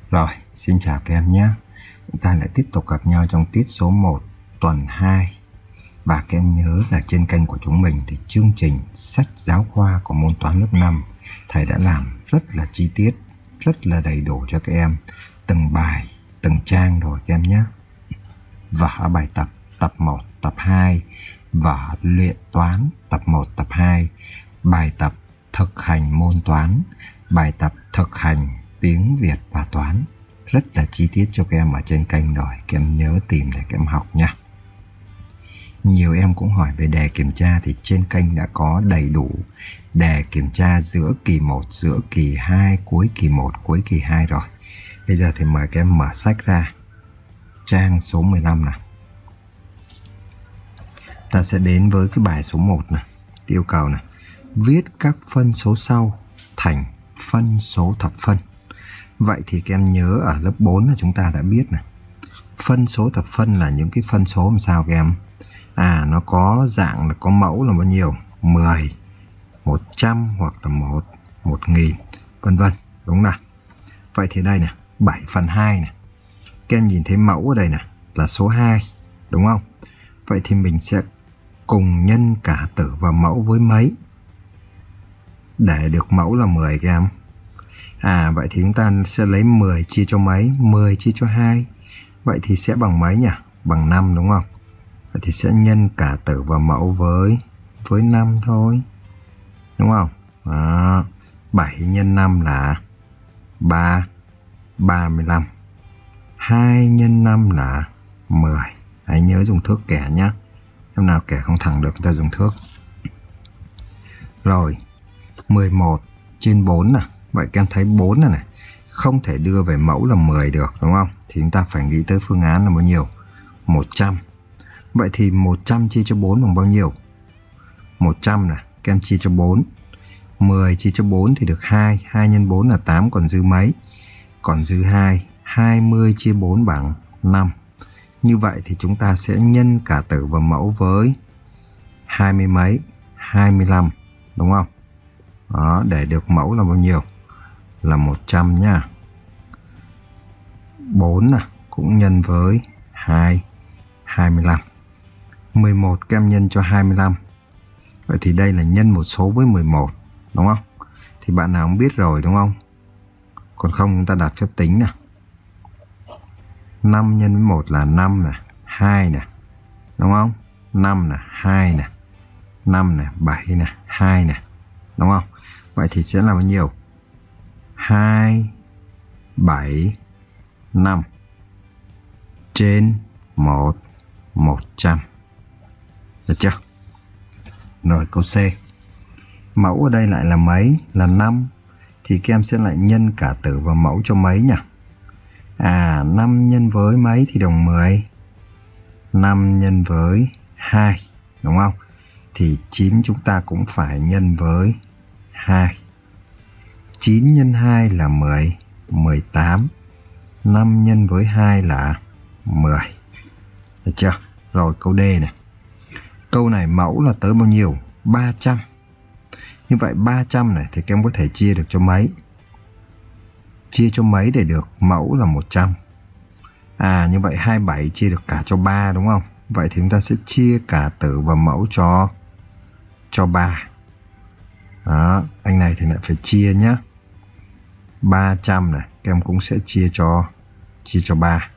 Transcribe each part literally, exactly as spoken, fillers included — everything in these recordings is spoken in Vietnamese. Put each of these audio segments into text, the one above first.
Rồi, xin chào các em nhé. Chúng ta lại tiếp tục gặp nhau trong tiết số một tuần hai. Và các em nhớ là trên kênh của chúng mình thì chương trình sách giáo khoa của môn toán lớp năm thầy đã làm rất là chi tiết, rất là đầy đủ cho các em, từng bài, từng trang rồi các em nhé. Và bài tập tập một, tập hai và luyện toán tập một, tập hai, bài tập thực hành môn toán, bài tập thực hành tiếng Việt và toán, rất là chi tiết cho các em ở trên kênh rồi. Các em nhớ tìm để các em học nha. Nhiều em cũng hỏi về đề kiểm tra thì trên kênh đã có đầy đủ đề kiểm tra giữa kỳ một, giữa kỳ hai, cuối kỳ một, cuối kỳ hai rồi. Bây giờ thì mời các em mở sách ra trang số mười lăm này. Ta sẽ đến với cái bài số một này. Yêu cầu này: viết các phân số sau thành phân số thập phân. Vậy thì các em nhớ ở lớp bốn là chúng ta đã biết này. Phân số thập phân là những cái phân số làm sao các em? À, nó có dạng là có mẫu là bao nhiêu? mười, một trăm hoặc là một, một nghìn, vân vân, đúng nào? Vậy thì đây nè, bảy phần hai này. Các em nhìn thấy mẫu ở đây nè là số hai, đúng không? Vậy thì mình sẽ cùng nhân cả tử và mẫu với mấy để được mẫu là mười các em. À, vậy thì chúng ta sẽ lấy mười chia cho mấy? mười chia cho hai. Vậy thì sẽ bằng mấy nhỉ? Bằng năm, đúng không? Vậy thì sẽ nhân cả tử và mẫu với với năm thôi, đúng không? Đó. bảy nhân năm là ba, ba mươi lăm. hai nhân năm là mười. Hãy nhớ dùng thước kẻ nhé. Em nào kẻ không thẳng được ta dùng thước. Rồi, mười một trên bốn nè. Vậy các em thấy bốn này này không thể đưa về mẫu là mười được, đúng không? Thì chúng ta phải nghĩ tới phương án là bao nhiêu? một trăm. Vậy thì một trăm chia cho bốn bằng bao nhiêu? một trăm này, các em chia cho bốn. mười chia cho bốn thì được hai. hai nhân bốn là tám, còn dư mấy? Còn dư hai. hai mươi chia bốn bằng năm. Như vậy thì chúng ta sẽ nhân cả tử và mẫu với hai mươi mấy? hai mươi lăm, đúng không? Đó, để được mẫu là bao nhiêu? Là một trăm nhá. bốn nè, cũng nhân với hai, hai mươi lăm. mười một các em nhân cho hai mươi lăm. Vậy thì đây là nhân một số với mười một, đúng không? Thì bạn nào cũng biết rồi, đúng không? Còn không chúng ta đặt phép tính nè. năm nhân với một là năm nè, hai nè, đúng không? năm nè, hai nè, năm nè, bảy nè, hai nè, đúng không? Vậy thì sẽ là bao nhiêu? hai, bảy, năm trên một, một trăm. Được chưa? Rồi câu C. Mẫu ở đây lại là mấy? Là năm. Thì các em sẽ lại nhân cả tử và mẫu cho mấy nhỉ? À, năm nhân với mấy thì đồng mười. năm nhân với hai, đúng không? Thì chín chúng ta cũng phải nhân với hai. chín nhân hai là mười, mười tám. năm nhân với hai là mười. Được chưa? Rồi câu D này. Câu này mẫu là tới bao nhiêu? ba trăm. Như vậy ba trăm này thì các em có thể chia được cho mấy? Chia cho mấy để được mẫu là một trăm. À, như vậy hai mươi bảy chia được cả cho ba, đúng không? Vậy thì chúng ta sẽ chia cả tử và mẫu cho cho ba. Đó, anh này thì lại phải chia nhá. ba trăm này, các em cũng sẽ chia cho chia cho ba.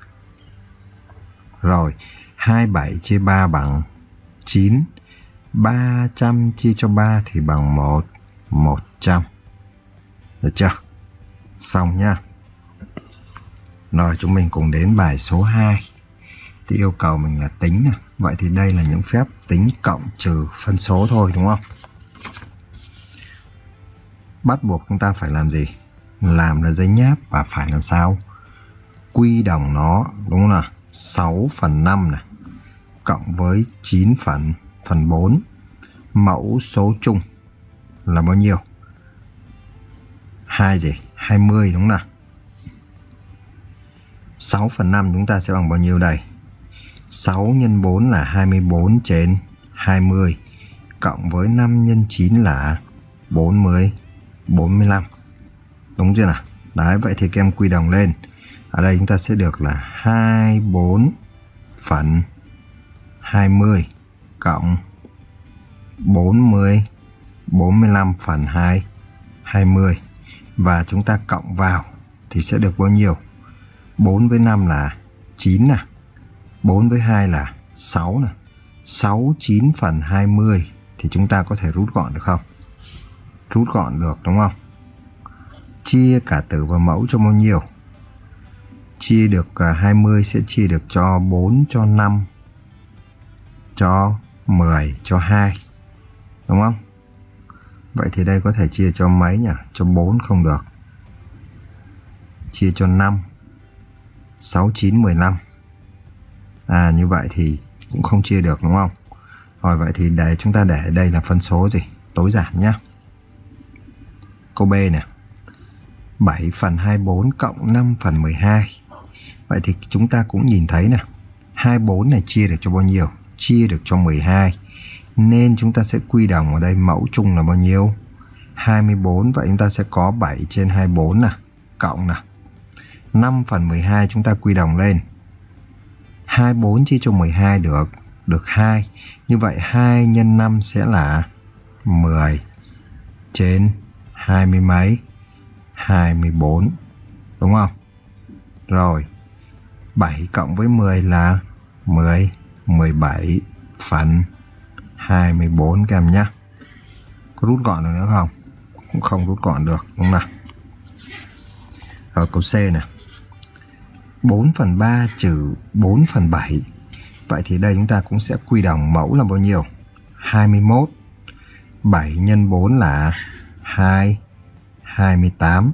Rồi, hai mươi bảy chia ba bằng chín. ba trăm chia cho ba thì bằng một, một trăm. Được chưa? Xong nhá. Rồi chúng mình cùng đến bài số hai. Thì yêu cầu mình là tính này. Vậy thì đây là những phép tính cộng trừ phân số thôi, đúng không? Bắt buộc chúng ta phải làm gì? Làm là giấy nháp và phải làm sao? Quy đồng nó, đúng không nào? sáu phần năm này cộng với chín phần phần bốn. Mẫu số chung là bao nhiêu? hai gì? hai mươi, đúng không nào? sáu phần năm chúng ta sẽ bằng bao nhiêu đây? sáu nhân bốn là hai mươi bốn trên hai mươi. Cộng với năm nhân chín là bốn mươi, bốn mươi lăm. Đúng chưa nào? Đấy, vậy thì các em quy đồng lên. Ở đây chúng ta sẽ được là hai mươi bốn phần hai mươi cộng bốn mươi, bốn mươi lăm phần hai, hai mươi. Và chúng ta cộng vào thì sẽ được bao nhiêu? bốn với năm là chín nè. bốn với hai là sáu nè. sáu, chín phần hai mươi thì chúng ta có thể rút gọn được không? Rút gọn được đúng không? Chia cả tử và mẫu cho bao nhiêu? Chia được hai mươi sẽ chia được cho bốn, cho năm, cho mười, cho hai. Đúng không? Vậy thì đây có thể chia cho mấy nhỉ? Cho bốn không được. Chia cho năm. sáu, chín, mười lăm. À, như vậy thì cũng không chia được đúng không? Rồi vậy thì để chúng ta để đây là phân số gì? Tối giản nhá. Câu B nè. bảy phần hai mươi bốn cộng năm phần mười hai. Vậy thì chúng ta cũng nhìn thấy nè. hai mươi bốn này chia được cho bao nhiêu? Chia được cho mười hai. Nên chúng ta sẽ quy đồng ở đây mẫu chung là bao nhiêu? hai mươi bốn. Vậy chúng ta sẽ có bảy trên hai mươi bốn nè. Cộng nè. năm phần mười hai chúng ta quy đồng lên. hai mươi bốn chia cho mười hai được. Được hai. Như vậy hai nhân năm sẽ là mười trên hai mươi mấy? hai mươi bốn. Đúng không? Rồi. bảy cộng với mười là mười. mười bảy phần hai mươi bốn các em nhé. Có rút gọn được nữa không? Cũng không rút gọn được. Đúng không nào? Rồi câu C nè. bốn phần ba trừ bốn phần bảy. Vậy thì đây chúng ta cũng sẽ quy đồng mẫu là bao nhiêu? hai mươi mốt. bảy nhân bốn là hai, hai mươi tám.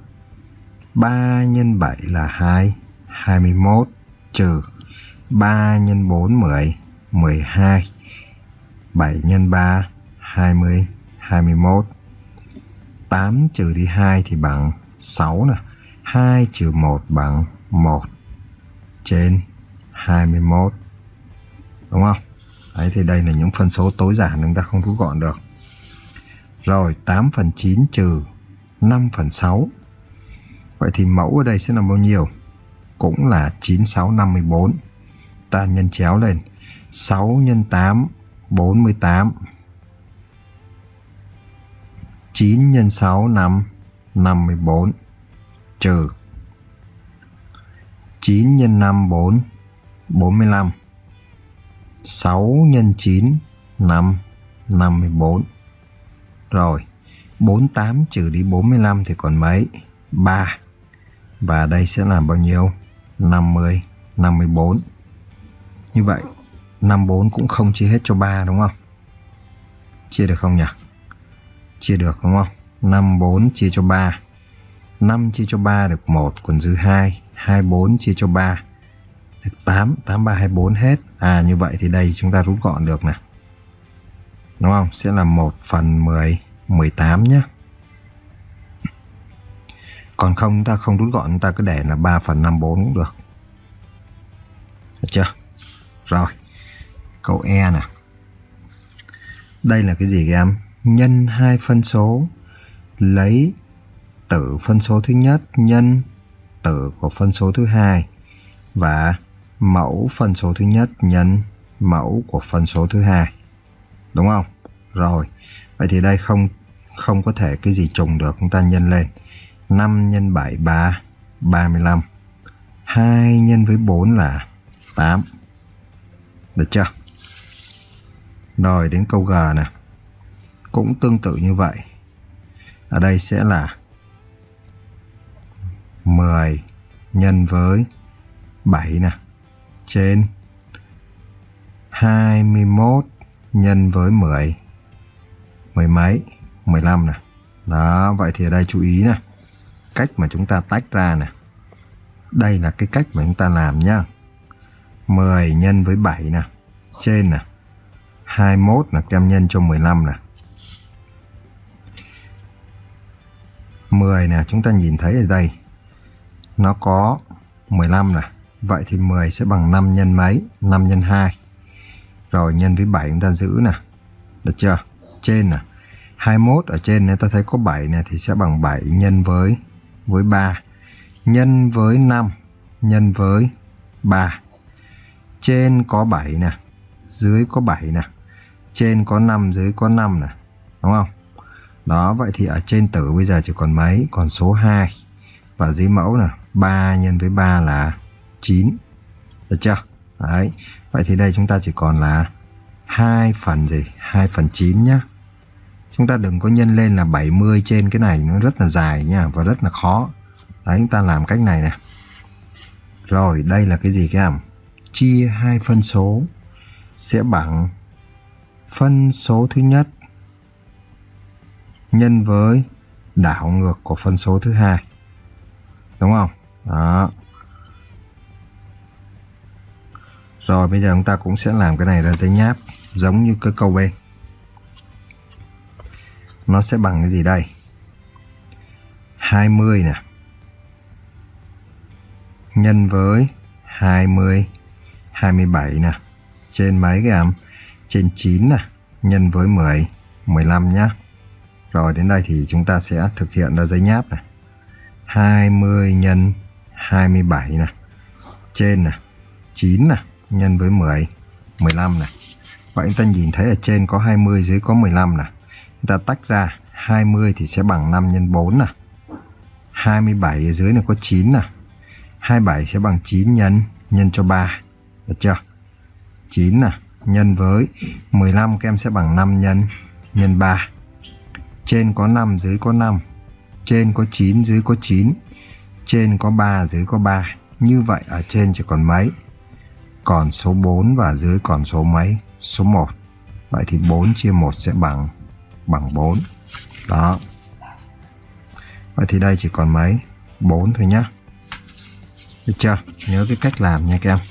ba nhân bảy là hai, hai mươi mốt. Trừ ba nhân bốn, mười, mười hai. bảy nhân ba, hai mươi, hai mươi mốt. tám trừ đi hai thì bằng sáu nè. hai trừ một bằng một trên hai mươi mốt. Đúng không? Đấy thì đây là những phân số tối giản chúng ta không rút gọn được. Rồi tám phần chín trừ năm phần sáu. Vậy thì mẫu ở đây sẽ là bao nhiêu? Cũng là chín, sáu, năm mươi bốn. Ta nhân chéo lên. sáu nhân tám, bốn mươi tám. chín nhân sáu, năm, năm mươi bốn. Trừ chín nhân năm, bốn, bốn mươi lăm. sáu nhân chín, năm, năm mươi bốn. Rồi, bốn mươi tám trừ đi bốn mươi lăm thì còn mấy? ba. Và đây sẽ là bao nhiêu? năm mươi, năm mươi bốn. Như vậy, năm mươi bốn cũng không chia hết cho ba đúng không? Chia được không nhỉ? Chia được đúng không? năm mươi bốn chia cho ba. năm chia cho ba được một, còn dư hai. hai mươi bốn chia cho ba được tám. tám, ba, hai mươi bốn hết. À như vậy thì đây chúng ta rút gọn được nè. Đúng không? Sẽ là một phần mười, mười tám nhé. Còn không chúng ta không rút gọn, chúng ta cứ để là ba phần năm mươi bốn cũng được. Được chưa? Rồi. Câu E nè. Đây là cái gì các em? Nhân hai phân số, lấy tử phân số thứ nhất nhân tử của phân số thứ hai và mẫu phân số thứ nhất nhân mẫu của phân số thứ hai. Đúng không? Rồi. Vậy thì đây không không có thể cái gì trùng được, chúng ta nhân lên. năm nhân bảy, ba, ba mươi lăm. hai nhân với bốn là tám. Được chưa? Rồi đến câu G nè. Cũng tương tự như vậy. Ở đây sẽ là mười nhân với bảy nè. Trên hai mươi mốt nhân với mười. Mười mấy? mười lăm nè. Đó, vậy thì ở đây chú ý nè. Cách mà chúng ta tách ra nè. Đây là cái cách mà chúng ta làm nhá. mười nhân với bảy nè. Trên nè. hai mươi mốt là kem nhân cho mười lăm nè. mười nè, chúng ta nhìn thấy ở đây. Nó có mười lăm nè. Vậy thì mười sẽ bằng năm nhân mấy? năm nhân hai. Rồi nhân với bảy chúng ta giữ nè. Được chưa? Trên nè. hai mươi mốt ở trên này ta thấy có bảy nè thì sẽ bằng bảy nhân với với ba. nhân với năm nhân với ba. Trên có bảy nè, dưới có bảy nè, trên có năm, dưới có năm nè, đúng không? Đó, vậy thì ở trên tử bây giờ chỉ còn mấy? Còn số hai. Và dưới mẫu nè, ba nhân với ba là chín. Được chưa? Đấy. Vậy thì đây chúng ta chỉ còn là hai phần gì? hai phần chín nhá. Chúng ta đừng có nhân lên là bảy mươi trên cái này, nó rất là dài nha và rất là khó. Đấy, chúng ta làm cách này nè. Rồi, đây là cái gì các em? Chia hai phân số sẽ bằng phân số thứ nhất nhân với đảo ngược của phân số thứ hai. Đúng không? Đó. Rồi bây giờ chúng ta cũng sẽ làm cái này ra giấy nháp giống như cái câu bên. Nó sẽ bằng cái gì đây? hai mươi nè. Nhân với hai mươi, hai mươi bảy nè. Trên mấy cái em? Trên chín nè. Nhân với mười, mười lăm nhá. Rồi đến đây thì chúng ta sẽ thực hiện ra giấy nháp này. hai mươi nhân hai mươi bảy nè. Trên nè. chín nè. Nhân với mười, mười lăm nè. Vậy chúng ta nhìn thấy ở trên có hai mươi, dưới có mười lăm nè. Chúng ta tách ra. hai mươi thì sẽ bằng năm nhân bốn nè. hai mươi bảy ở dưới này có chín nè. hai mươi bảy sẽ bằng chín nhân nhân cho ba. Được chưa? chín nè. Nhân với mười lăm các em sẽ bằng năm nhân nhân ba. Trên có năm, dưới có năm. Trên có chín, dưới có chín. Trên có ba, dưới có ba. Như vậy ở trên chỉ còn mấy? Còn số bốn và dưới còn số mấy? Số một. Vậy thì bốn chia một sẽ bằng bằng bốn. Đó. Vậy thì đây chỉ còn mấy? bốn thôi nhá. Được chưa? Nhớ cái cách làm nha các em.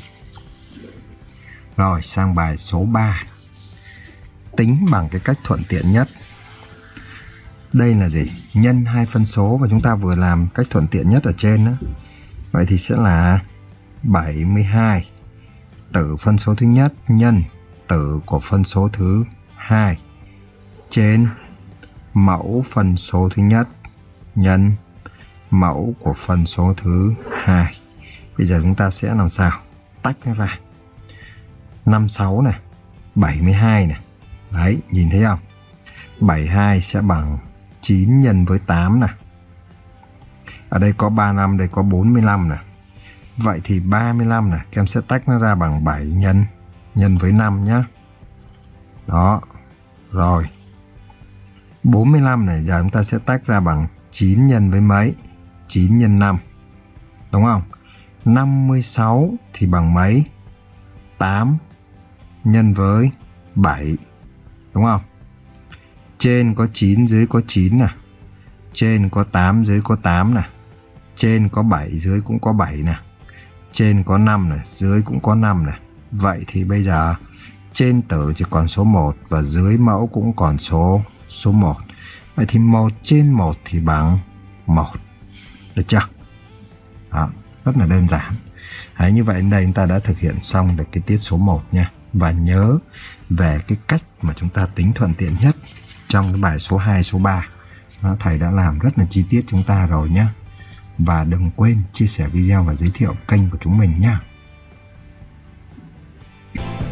Rồi sang bài số ba. Tính bằng cái cách thuận tiện nhất. Đây là gì? Nhân hai phân số và chúng ta vừa làm cách thuận tiện nhất ở trên đó. Vậy thì sẽ là bảy mươi hai tử phân số thứ nhất nhân tử của phân số thứ hai trên mẫu phân số thứ nhất nhân mẫu của phân số thứ hai. Bây giờ chúng ta sẽ làm sao? Tách nó ra. năm mươi sáu này, bảy mươi hai này. Đấy, nhìn thấy không? bảy mươi hai sẽ bằng chín nhân với tám này. Ở đây có ba mươi lăm, đây có bốn mươi lăm này. Vậy thì ba mươi lăm này, các em sẽ tách nó ra bằng bảy nhân nhân với năm nhé. Đó. Rồi. bốn mươi lăm này, giờ chúng ta sẽ tách ra bằng chín nhân với mấy? chín nhân năm. Đúng không? năm mươi sáu thì bằng mấy? tám nhân với bảy. Đúng không? Trên có chín, dưới có chín nè. Trên có tám, dưới có tám nè. Trên có bảy, dưới cũng có bảy nè. Trên có năm này, dưới cũng có năm này. Vậy thì bây giờ trên tử chỉ còn số một và dưới mẫu cũng còn số số một. Vậy thì một trên một thì bằng một. Được chưa? Đó, rất là đơn giản. Đấy, như vậy đến đây chúng ta đã thực hiện xong được cái tiết số một nha. Và nhớ về cái cách mà chúng ta tính thuận tiện nhất trong cái bài số hai, số ba. Đó, thầy đã làm rất là chi tiết chúng ta rồi nhé. Và đừng quên chia sẻ video và giới thiệu kênh của chúng mình nhé.